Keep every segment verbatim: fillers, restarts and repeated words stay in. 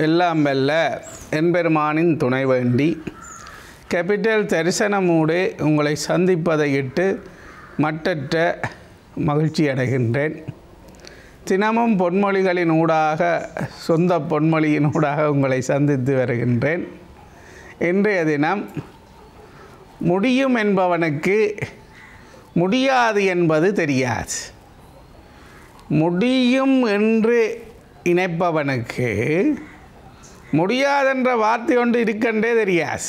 எல்லாம் வல்ல என்பெருமானின் துணை வேண்டி கேபிட்டல் தரிசனமூடே உங்களை சந்திப்பதை இட்டு மட்டற்ற மகிழ்ச்சி அடைகின்றேன். தினமும் பொன்மொழிகளின் ஊடாக சொந்த பொன்மொழியின் ஊடாக உங்களை சந்தித்து வருகின்றேன். இன்றைய தினம் முடியும் என்பவனுக்கு முடியாது என்பது தெரியாது. முடியும் என்று இணைப்பவனுக்கு முடியாதென்ற வார்த்தை ஒன்று இருக்கண்டே தெரியாது.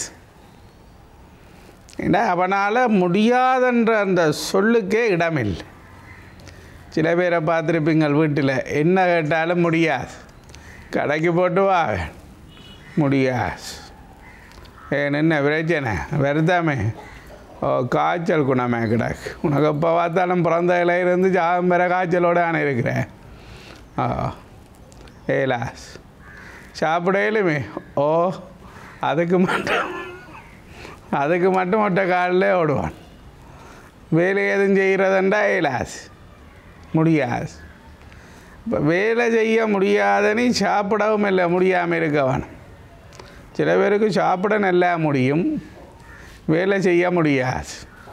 ஏன்னா அவனால் முடியாதென்ற அந்த சொல்லுக்கே இடமில்லை. சில பேரை பார்த்துருப்பீங்கள், வீட்டில் என்ன கேட்டாலும் முடியாது, கடைக்கு போட்டு வாங்க முடியாது, ஏன் என்ன பிரச்சனை வருதாமே, ஓ காய்ச்சல் குணமே கிடக்கு, உனக்கு எப்போ பார்த்தாலும் பிறந்த இலையிலேருந்து ஜாகம் பெற காய்ச்சலோடு நான் இருக்கிறேன். ஓ ஏலாஸ் சாப்பிடையிலுமே ஓ அதுக்கு மட்டும் அதுக்கு மட்டும் ஒட்ட காலில் ஓடுவான். வேலை எதுவும் செய்கிறதுண்டா ஏலாஸ் முடியாது. இப்போ வேலை செய்ய முடியாதனி சாப்பிடவும் இல்லை, முடியாமல் இருக்கவன். சில பேருக்கு சாப்பிட நல்லா முடியும், வேலை செய்ய முடியாது.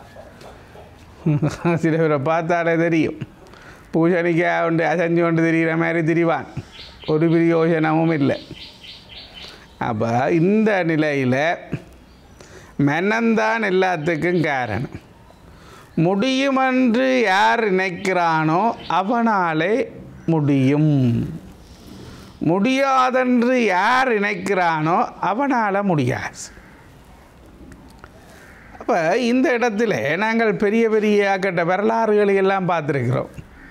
சில பேரை பார்த்தாலே தெரியும், பூசணிக்காய் உண்டு அசைஞ்சு கொண்டு திரிகிற மாதிரி திரிவான், ஒரு பிரயோஜனமும் இல்லை. அப்போ இந்த நிலையில் மனந்தான் எல்லாத்துக்கும் காரணம். முடியுமென்று யார் நினைக்கிறானோ அவனாலே முடியும், முடியாதென்று யார் நினைக்கிறானோ அவனால் முடியாது. அப்போ இந்த இடத்துல நாங்கள் பெரிய பெரிய கட்ட வரலாறுகளை எல்லாம் பார்த்துருக்கிறோம்.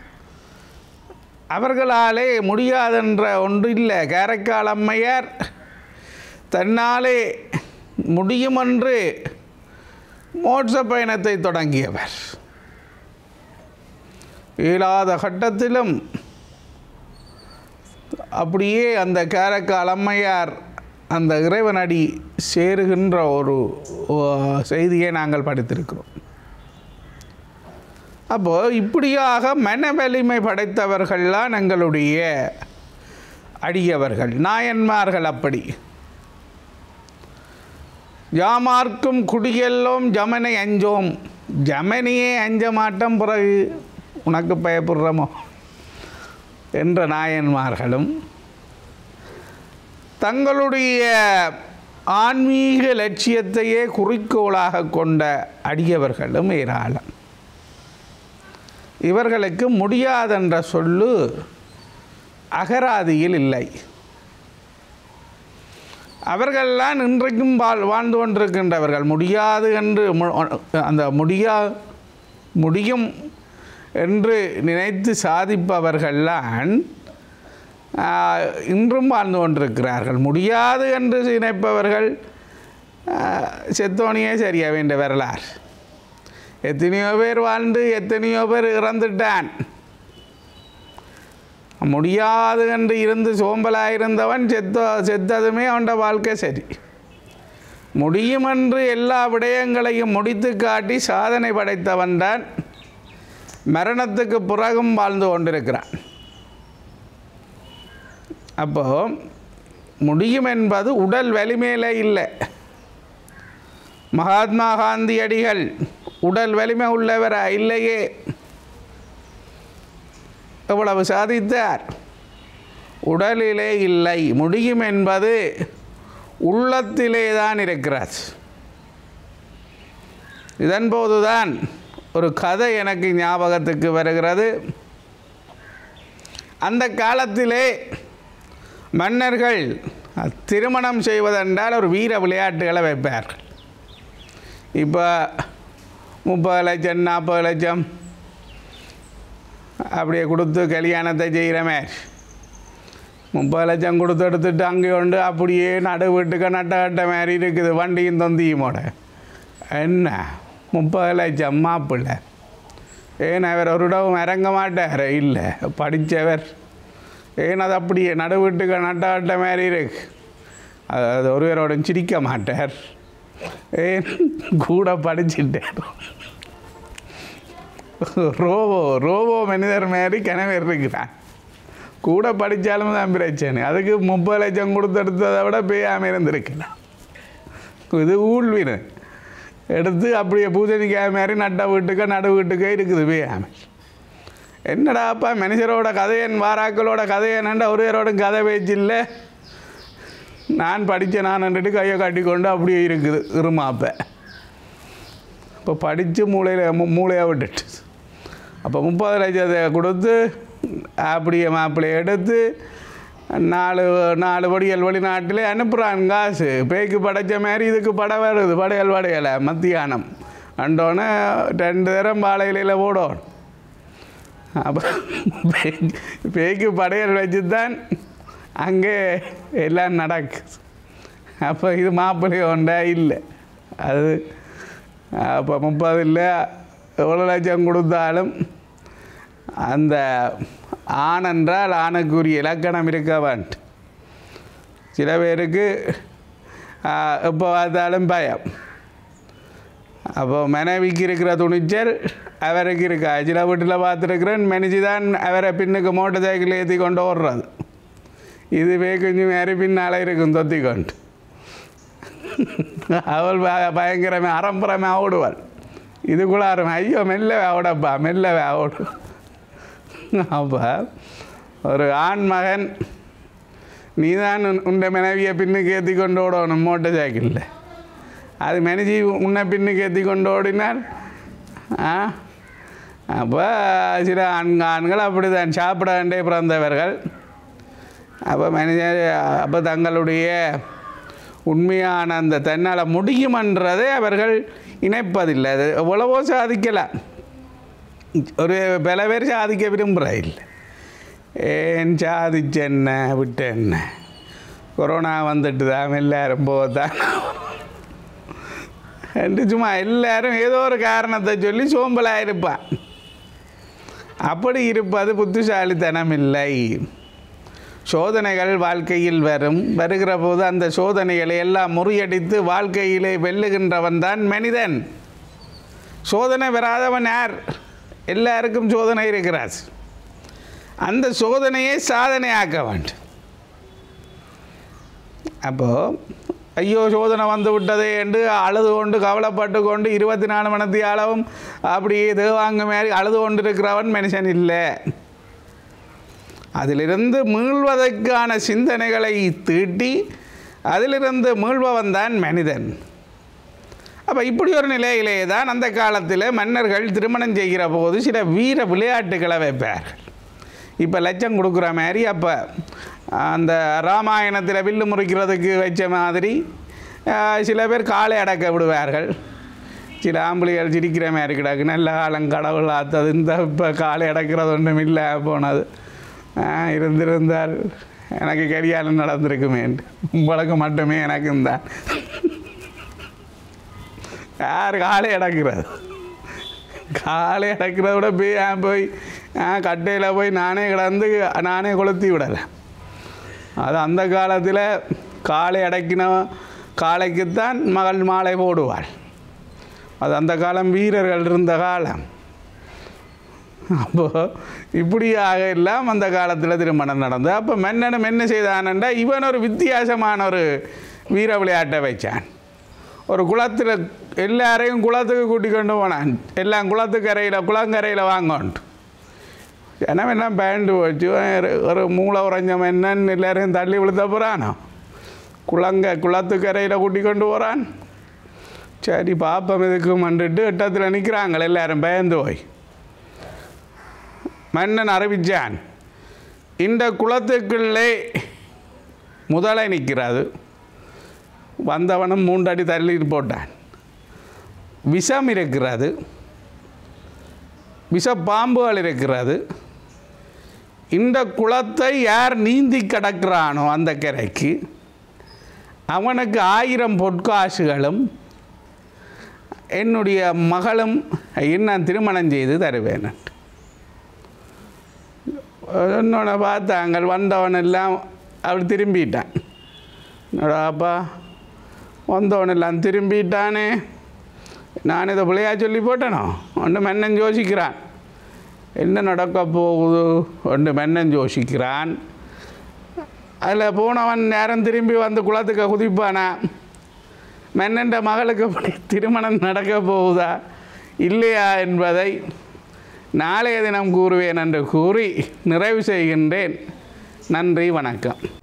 அவர்களாலே முடியாதென்ற ஒன்று இல்லை. காரைக்கால் அம்மையார் தன்னாலே முடியுமென்று மோட்ச பயணத்தை தொடங்கியவர். இயலாத கட்டத்திலும் அப்படியே அந்த காரைக்கால் அம்மையார் அந்த இறைவனடி சேருகின்ற ஒரு செய்தியை நாங்கள் படித்திருக்கிறோம். அப்போது இப்படியாக மன வலிமை படைத்தவர்கள்லாம் எங்களுடைய அடியவர்கள், நாயன்மார்கள். அப்படி ஜாமார்க்கும் குடியெல்லோம் ஜமனை அஞ்சோம், ஜமனியே அஞ்ச மாட்டோம், பிறகு உனக்கு பயப்படுறோமோ என்ற நாயன்மார்களும் தங்களுடைய ஆன்மீக லட்சியத்தையே குறிக்கோளாக கொண்ட அடியவர்களும் ஏராளம். இவர்களுக்கு முடியாதென்ற சொல்லு அகராதியில் இல்லை. அவர்கள்லாம் இன்றைக்கும் வாழ் வாழ்ந்து கொண்டிருக்கின்றவர்கள். முடியாது என்று அந்த முடியா முடியும் என்று நினைத்து சாதிப்பவர்கள்லாம் இன்றும் வாழ்ந்து கொண்டிருக்கிறார்கள். முடியாது என்று நினைப்பவர்கள் செத்தோனியே சரியா வேண்ட வரலாறு. எத்தனையோ பேர் வாழ்ந்து எத்தனையோ பேர் இறந்துட்டான். முடியாது என்று இருந்து சோம்பலாக இருந்தவன் செத்த செத்ததுமே அவனோட வாழ்க்கை சரி. முடியும் என்று எல்லா விடயங்களையும் முடித்து காட்டி சாதனை படைத்தவன் தான் மரணத்துக்கு பிறகும் வாழ்ந்து கொண்டிருக்கிறான். அப்போ முடியும் என்பது உடல் வலிமையில இல்லை. மகாத்மா காந்தியடிகள் உடல் வலிமை உள்ளவரா? இல்லையே. எவ்வளவு சாதித்தார்? உடலிலே இல்லை. முடியும் என்பது உள்ளத்திலே தான் இருக்கிறார். இதன்போதுதான் ஒரு கதை எனக்கு ஞாபகத்துக்கு வருகிறது. அந்த காலத்திலே மன்னர்கள் திருமணம் செய்வதென்றால் ஒரு வீர விளையாட்டுகளை வைப்பார்கள். இப்போ முப்பது லட்சம் நாற்பது லட்சம் அப்படியே கொடுத்து கல்யாணத்தை செய்கிற மாதிரி முப்பது லட்சம் கொடுத்து எடுத்துட்டு அங்கே உண்டு அப்படியே நடு வீட்டுக்கு நட்ட கட்ட மாதிரி இருக்குது. வண்டியும் தொந்தியுமோட என்ன முப்பது லட்சம் மாப்பிள்ளை, ஏன் அவர் ஒரு இடவும் இறங்க மாட்டார்? இல்லை, படித்தவர். ஏன் அது அப்படியே நடு வீட்டுக்கு நட்ட கட்ட மாதிரி இருக்கு. அது ஒருவரோட சிரிக்க மாட்டார். ஏன் கூட படிச்சுட்டார். ரோபோ ரோபோ மனிதர் மாதிரி கிணவர் இருக்கிறான். கூட படித்தாலும் தான் பிரச்சனை. அதுக்கு முப்பது லட்சம் கொடுத்தெடுத்ததை விட பேயாமல் இருந்திருக்கலாம். இது ஊழ்வினை எடுத்து அப்படியே பூஜைக்காய் மாதிரி நட்ட வீட்டுக்க நடு வீட்டுக்கே இருக்குது பேயாமல். என்னடா அப்பா மனுஷரோட கதையன் வாராக்களோட கதையன்டா ஒருவரோட கதை பேச்சு இல்லை. நான் படித்தேன் நான் கையை காட்டி கொண்டு அப்படியே இருக்குது இருமாப்ப. இப்போ படித்து மூளையில் மூளையாக விட்டுட்டு அப்போ முப்பது லட்சத்தை கொடுத்து அப்படியே மாப்பிள்ளையை எடுத்து நாலு நாலு படியல் வெளிநாட்டிலே அனுப்புகிறான் காசு. பேய்க்கு படைத்த மாதிரி இதுக்கு படை வருது. படையல் படையலை மத்தியானம் அண்டோன்னு ரெண்டு தரம் பாலையில போடணும். அப்போ பேய்க்கு படையல் வச்சு தான் அங்கே எல்லாம் நடக்குது. அப்போ இது மாப்பிள்ளை ஒன்றா இல்லை. அது அப்போ முப்பது இல்லை எவ்வளோ லட்சம் கொடுத்தாலும் அந்த ஆண் என்றால் ஆணுக்குரிய இலக்கணம் இருக்க வேண்டும். சில பேருக்கு எப்போ பார்த்தாலும் பயம். அப்போ மனைவிக்கு இருக்கிற துணிச்சல் அவருக்கு இருக்கா. சில வீட்டில் பார்த்துருக்குறேன் மனைவி தான் அவரை பின்னுக்கு மோட்டர் சைக்கிள் ஏற்றி கொண்டு ஓடுறது. இதுவே கொஞ்சம் மாரி பின்னால் இருக்கும் தொத்தி கொண்டு. அவள் பயங்கரமாக அறம்புறமாக ஓடுவாள். இதுக்குள்ளாரும் ஐயோ மெல்லவே ஓடப்பா மெல்லவே ஓடு. அப்போ ஒரு ஆண் மகன் நீ தான் உன்னை மனைவியை பின்னுக்கு ஏற்றி கொண்டு ஓடணும் மோட்டர் சைக்கிளில். அது மனைவி உன்னை பின்னுக்கு ஏற்றி கொண்டு ஓடினால் அப்போ சில ஆண் ஆண்கள் அப்படி தான் சாப்பிட வேண்டே பிறந்தவர்கள். அப்போ மனிதர் அப்போ தங்களுடைய உண்மையான அந்த தன்னால் முடியுமன்றதை அவர்கள் இணைப்பதில்லை. அது எவ்வளவோ சாதிக்கலாம். ஒரு பல பேர் சாதிக்க விரும்புகிற இல்லை. ஏன் சாதிச்ச என்ன விட்டு என்ன கொரோனா வந்துட்டு தான் எல்லோரும் போதான் என்று சும்மா எல்லோரும் ஏதோ ஒரு காரணத்தை சொல்லி சோம்பலாக இருப்பான். அப்படி இருப்பது புத்திசாலித்தனம் இல்லை. சோதனைகள் வாழ்க்கையில் வரும். வருகிற போது அந்த சோதனைகளை எல்லாம் முறியடித்து வாழ்க்கையிலே வெல்லுகின்றவன் தான் மனிதன். சோதனை வராதவன் யார்? எல்லாருக்கும் சோதனை இருக்கிறார். அந்த சோதனையை சாதனையாக்க வேண்டும். அப்போது ஐயோ சோதனை வந்து விட்டதே என்று அழுது கொண்டு கவலைப்பட்டு கொண்டு இருபத்தி நாலு மணி அளவும் அப்படியே தேவாங்க மாதிரி அழுது கொண்டு இருக்கிறவன் மனுஷன் இல்லை. அதிலிருந்து மீள்வதற்கான சிந்தனைகளை தீட்டி அதிலிருந்து மீள்பவன் தான் மனிதன். அப்போ இப்படி ஒரு நிலையிலே தான் அந்த காலத்தில் மன்னர்கள் திருமணம் செய்கிற போது சில வீர விளையாட்டுகளை வைப்பார்கள். இப்போ லட்சம் கொடுக்குற மாதிரி அப்போ அந்த ராமாயணத்தில் வில்லு முறிக்கிறதுக்கு வச்ச மாதிரி சில பேர் காலை அடக்க விடுவார்கள். சில ஆம்பளைகள் சிரிக்கிற மாதிரி கிடக்கு. நல்ல காலம் கடவுள் ஆத்தது. இந்த இப்போ காலை அடக்கிறது ஒன்றும் இல்லை போனது இருந்திருந்தால் எனக்கு கரியாலம் நடந்திருக்குமே. உங்களுக்கு மட்டுமே எனக்கும் தான். யார் காலை அடக்கிறது? காலை அடக்கிறத விட போய் போய் கட்டையில் போய் நானே கிடந்து நானே கொளுத்தி விடலை. அது அந்த காலத்தில் காலை அடக்கின காளைக்குத்தான் மகள் மாலை போடுவாள். அது அந்த காலம் வீரர்கள் இருந்த காலம். அப்போது இப்படியாக எல்லாம் அந்த காலத்தில் திருமணம் நடந்தது. அப்போ மன்னனும் என்ன செய்தானண்டா இவன் ஒரு வித்தியாசமான ஒரு வீர விளையாட்டை வைச்சான். ஒரு குளத்தில் எல்லாரையும் குளத்துக்கு கூட்டி கொண்டு போனான். எல்லாம் குளத்துக்கரையில் குளங்கரையில் வாங்கோன்ட்டு ஜனமெல்லாம் பேண்டு வச்சு ஒரு மூளை உறைஞ்ச மன்னன் எல்லாரையும் தள்ளி விழுத்த போகிறானோ குளங்க குளத்துக்கரையில் கூட்டி கொண்டு போகிறான். சரி பாப்பம் இதுக்கு மண்டுட்டு எட்டத்தில் நிற்கிறாங்க எல்லாரும் பயந்து போய். மன்னன் அறிவிச்சான், இந்த குளத்துக்குள்ளே முதலை நிற்கிறது. வந்தவனும் மூன்றடி தள்ளி போட்டான். விஷம் இருக்கிறது, விஷ பாம்புகள் இருக்கிறது. இந்த குளத்தை யார் நீந்தி கடக்கிறானோ அந்த கரைக்கு அவனுக்கு ஆயிரம் பொற்காசுகளும் என்னுடைய மகளும் நான் திருமணம் செய்து தருவேன். என்னோட பார்த்தாங்க வந்தவன் எல்லாம் அப்படி திரும்பிட்டான். என்னோட அப்பா வந்தவன் எல்லாம் திரும்பிட்டானே, நான் இதை பிள்ளையா சொல்லி போட்டேனோ ஒன்று மன்னன் யோசிக்கிறான். என்ன நடக்க போகுது என்று மன்னன் யோசிக்கிறான். அதில் போனவன் நேரம் திரும்பி வந்து குளத்துக்கு குதிப்பானா? மன்னன் மகளுக்கு அப்படி திருமணம் நடக்க போகுதா இல்லையா என்பதை நாளைய தினம் கூறுவேன் என்று கூறி நிறைவு செய்கின்றேன். நன்றி, வணக்கம்.